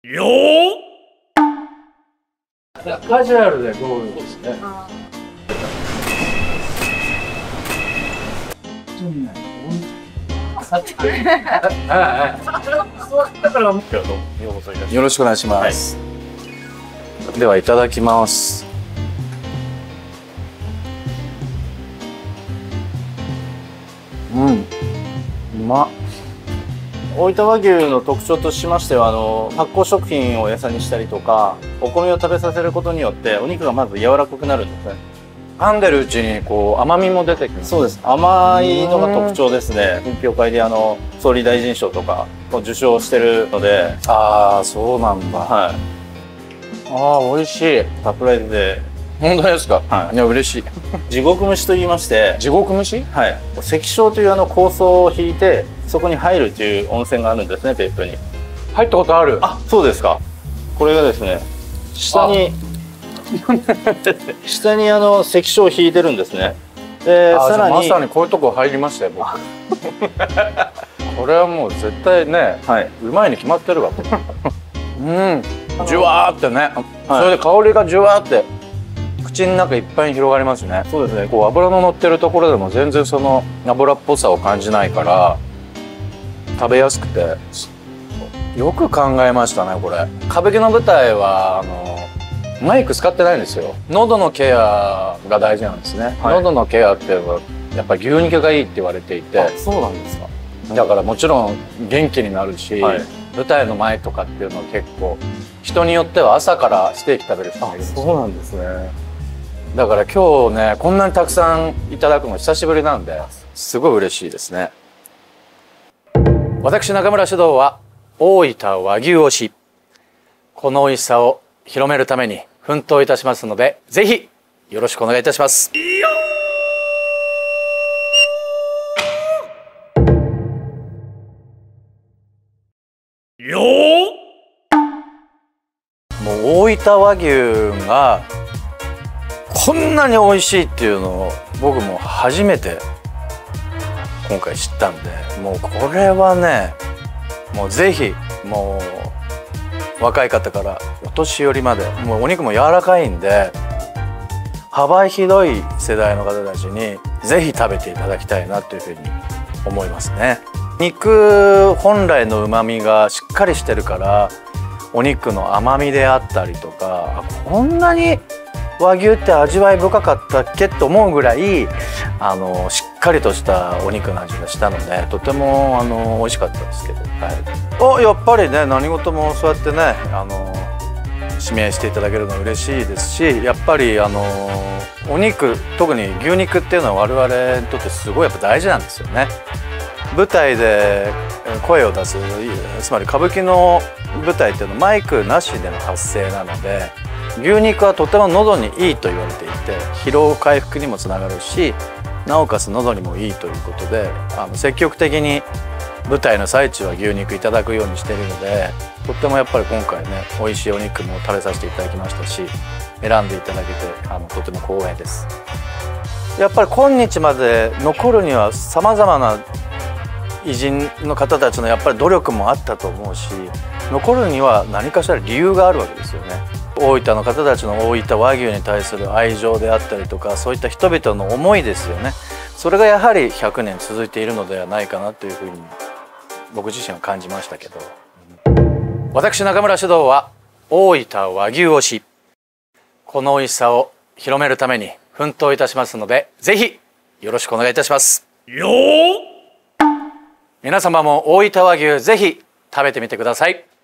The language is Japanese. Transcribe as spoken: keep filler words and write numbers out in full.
よー。カジュアルでゴールですね。 よろしくお願いします。はい、ではいただきます。うん、うまっ。大分和牛の特徴としましては、あの発酵食品を餌にしたりとか、お米を食べさせることによってお肉がまず柔らかくなるんですね。噛んでるうちにこう甘みも出てきます。そうです。甘いのが特徴ですね。品評会であの総理大臣賞とかを受賞してるので。ああ、そうなんだ。はい。ああ、美味しい。サプライズで。本当ですか。はい。いや、嬉しい。地獄蒸しと言いまして。地獄蒸し。はい。関所というあの構想を引いて、そこに入るという温泉があるんですね、別府に。入ったことある。あ、そうですか。これがですね、下に。下にあの関所を引いてるんですね。で、さらにまさにこういうとこ入りましたよ、僕。これはもう絶対ね、はい、うまいに決まってるわ。うん、じゅわーってね、はい、それで香りがじゅわーって口の中いっぱいに広がりますね。そうですね。こう油の乗ってるところでも全然その油っぽさを感じないから食べやすくて、よく考えましたね、これ。歌舞伎の舞台はあのマイク使ってないんですよ。喉のケアが大事なんですね。はい、喉のケアっていうのはやっぱり牛肉がいいって言われていて。あ、そうなんですか。だからもちろん元気になるし、はい、舞台の前とかっていうのは結構人によっては朝からステーキ食べる人もいるんですよ。そうなんですね。だから今日ね、こんなにたくさんいただくの久しぶりなんですごい嬉しいですね。私中村獅童は大分和牛推し。この美味しさを広めるために奮闘いたしますので、ぜひよろしくお願いいたします。よー。もう大分和牛がこんなに美味しいっていうのを僕も初めて今回知ったんで、もうこれはね、もうぜひもう若い方からお年寄りまで、もうお肉も柔らかいんで幅広い世代の方たちにぜひ食べていただきたいなというふうに思いますね。肉本来の旨味がしっかりしてるから、お肉の甘みであったりとか、こんなに和牛って味わい深かったっけと思うぐらいあのしっかりとしたお肉の味がしたので、とてもあの美味しかったですけど、はい、やっぱりね、何事もそうやってね、あの指名していただけるのは嬉しいですし、やっぱりあのお肉、特に牛肉っていうのは我々にとってすごいやっぱ大事なんですよね。舞台で声を出す、つまり歌舞伎の舞台っていうのはマイクなしでの発声なので、牛肉はとても喉にいいと言われていて、疲労回復にもつながるし、なおかつ喉にもいいということで、あの積極的に舞台の最中は牛肉いただくようにしているので、とってもやっぱり今回ね、美味しいお肉も食べさせていただきましたし、選んでいただけてあのとても光栄です。やっぱり今日まで残るにはさまざまな偉人の方たちのやっぱり努力もあったと思うし、残るには何かしら理由があるわけですよね。大分の方たちの大分和牛に対する愛情であったりとか、そういった人々の思いですよね。それがやはりひゃくねん続いているのではないかなというふうに僕自身は感じましたけど、私中村獅童は大分和牛推し。この美味しさを広めるために奮闘いたしますので、ぜひよろしくお願いいたします。よー。皆様も大分和牛ぜひ食べてみてください。